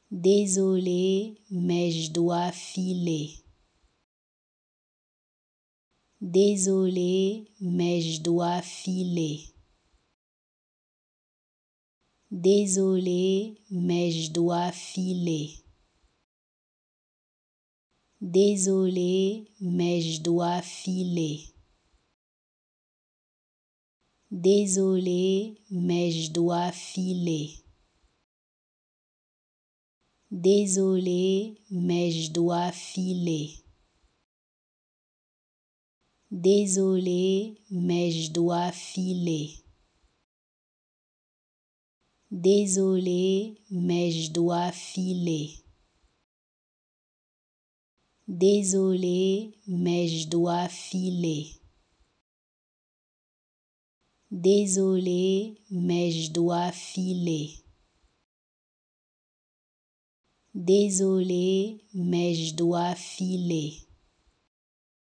Désolé, mais je dois filer. Désolé, mais je dois filer. Désolé, mais je dois filer. Désolé, mais je dois filer. Désolé, mais je dois filer. Désolé, mais je dois filer. Désolé, mais je dois filer. Désolé, mais je dois filer. Désolé, mais je dois filer. Désolé, mais je dois filer. Désolé, mais je dois filer.